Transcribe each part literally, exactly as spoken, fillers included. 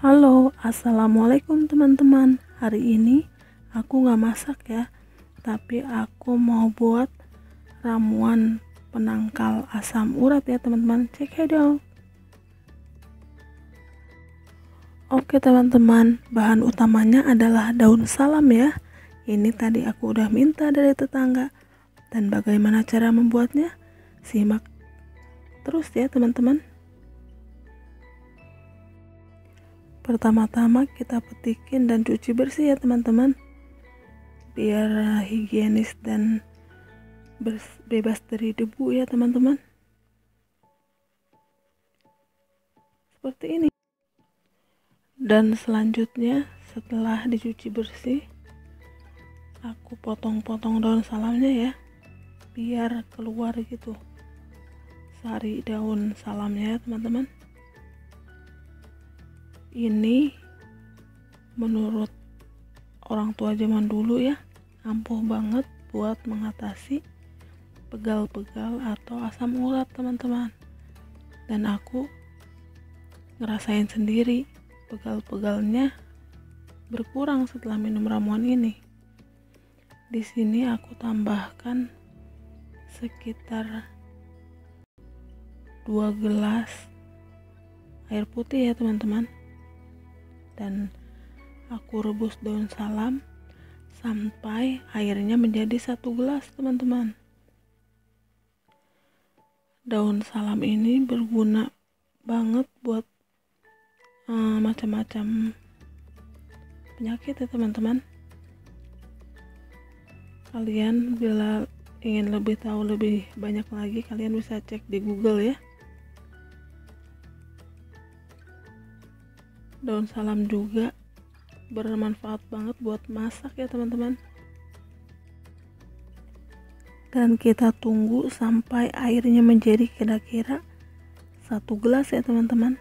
Halo, assalamualaikum teman-teman. Hari ini aku gak masak ya, tapi aku mau buat ramuan penangkal asam urat ya teman-teman. Check it out. Oke teman-teman, bahan utamanya adalah daun salam ya. Ini tadi aku udah minta dari tetangga. Dan bagaimana cara membuatnya? Simak terus ya teman-teman. Pertama-tama kita petikin dan cuci bersih ya teman-teman, biar higienis dan bebas dari debu ya teman-teman, seperti ini. Dan selanjutnya setelah dicuci bersih, aku potong-potong daun salamnya ya, biar keluar gitu sari daun salamnya ya teman-teman. Ini menurut orang tua zaman dulu ya, ampuh banget buat mengatasi pegal-pegal atau asam urat teman-teman. Dan aku ngerasain sendiri pegal-pegalnya berkurang setelah minum ramuan ini. Di sini aku tambahkan sekitar dua gelas air putih ya teman-teman. Dan aku rebus daun salam sampai airnya menjadi satu gelas teman-teman. Daun salam ini berguna banget buat uh, macam-macam penyakit ya teman-teman. Kalian bila ingin lebih tahu lebih banyak lagi, kalian bisa cek di Google ya. Daun salam juga bermanfaat banget buat masak ya teman-teman. Dan kita tunggu sampai airnya menjadi kira-kira satu gelas ya teman-teman.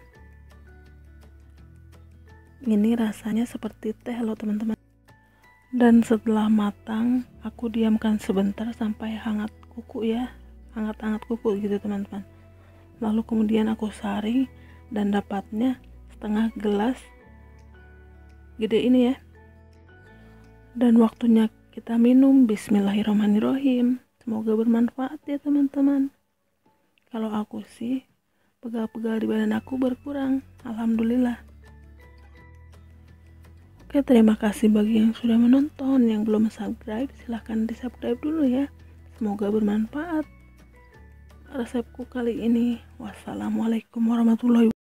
Ini rasanya seperti teh loh teman-teman. Dan setelah matang, aku diamkan sebentar sampai hangat kuku ya, hangat-hangat kuku gitu teman-teman. Lalu kemudian aku saring dan dapatnya setengah gelas gede ini ya. Dan waktunya kita minum. Bismillahirrahmanirrahim. Semoga bermanfaat ya teman-teman. Kalau aku sih, pegal-pegal di badan aku berkurang, alhamdulillah. Oke, terima kasih bagi yang sudah menonton. Yang belum subscribe, silahkan di subscribe dulu ya. Semoga bermanfaat resepku kali ini. Wassalamualaikum warahmatullahi wabarakatuh.